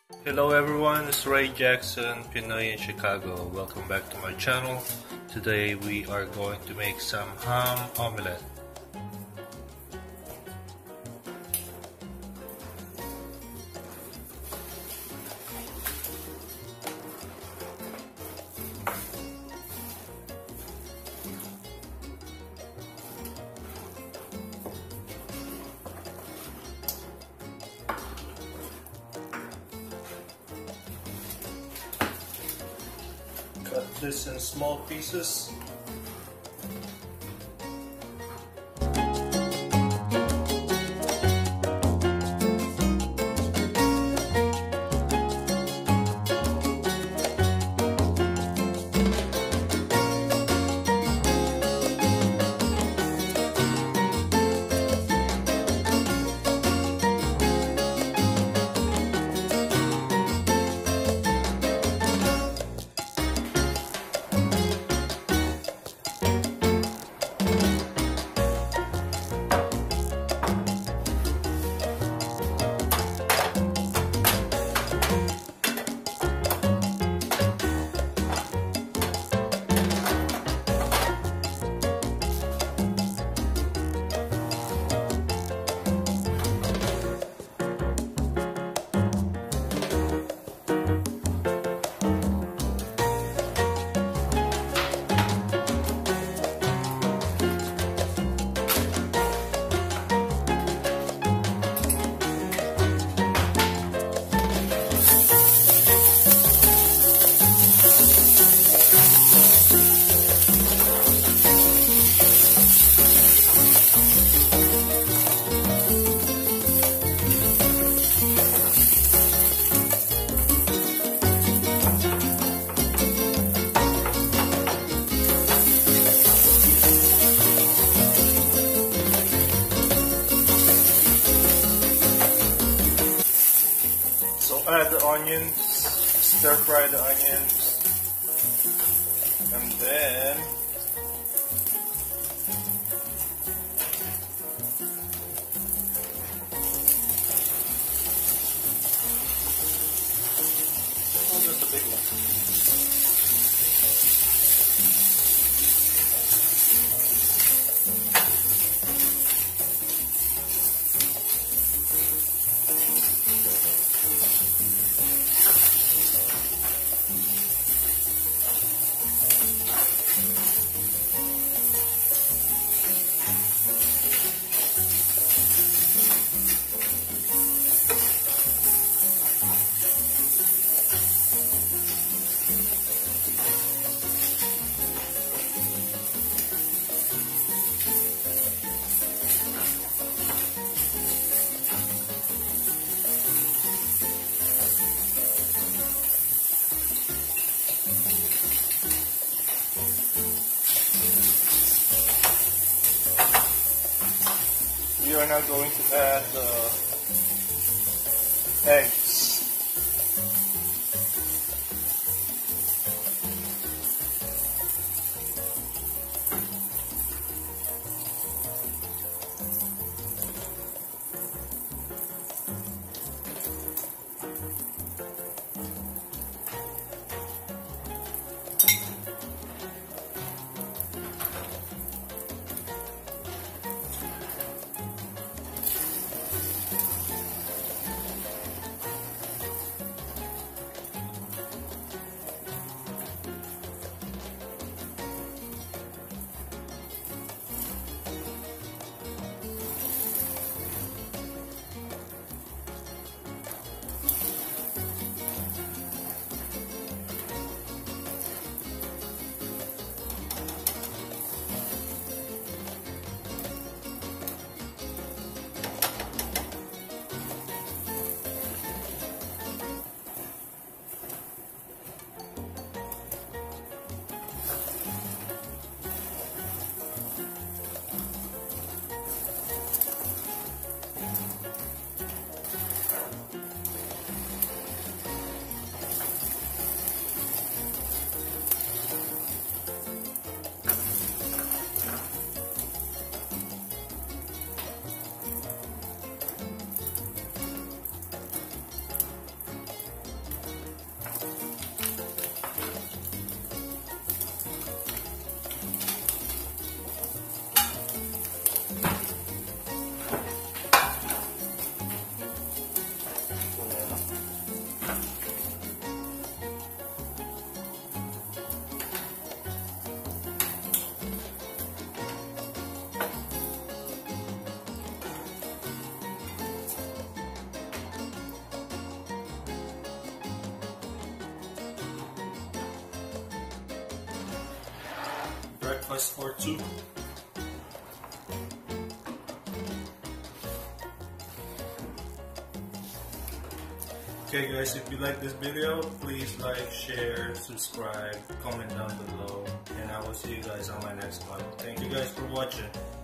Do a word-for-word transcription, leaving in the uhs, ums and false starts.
Hello everyone, it's Ray Jackson, Pinoy in Chicago. Welcome back to my channel. Today we are going to make some ham omelette. Cut this in small pieces. Add the onions, stir fry the onions, and then oh, just a big one. We are now going to add the eggs. breakfast for two. Okay guys, if you like this video, please like, share, subscribe, comment down below, and I will see you guys on my next one. Thank you guys for watching.